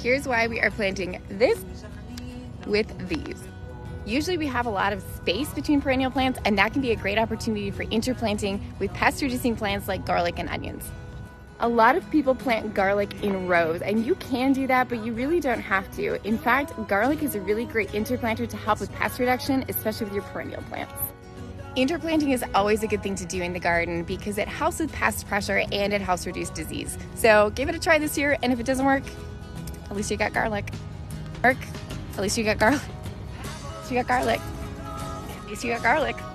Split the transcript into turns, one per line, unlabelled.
Here's why we are planting this with these. Usually we have a lot of space between perennial plants, and that can be a great opportunity for interplanting with pest-reducing plants like garlic and onions. A lot of people plant garlic in rows, and you can do that, but you really don't have to. In fact, garlic is a really great interplanter to help with pest reduction, especially with your perennial plants. Interplanting is always a good thing to do in the garden because it helps with pest pressure and it helps reduce disease. So give it a try this year, and if it doesn't work, at least you got garlic. At least you got garlic. At least you got garlic.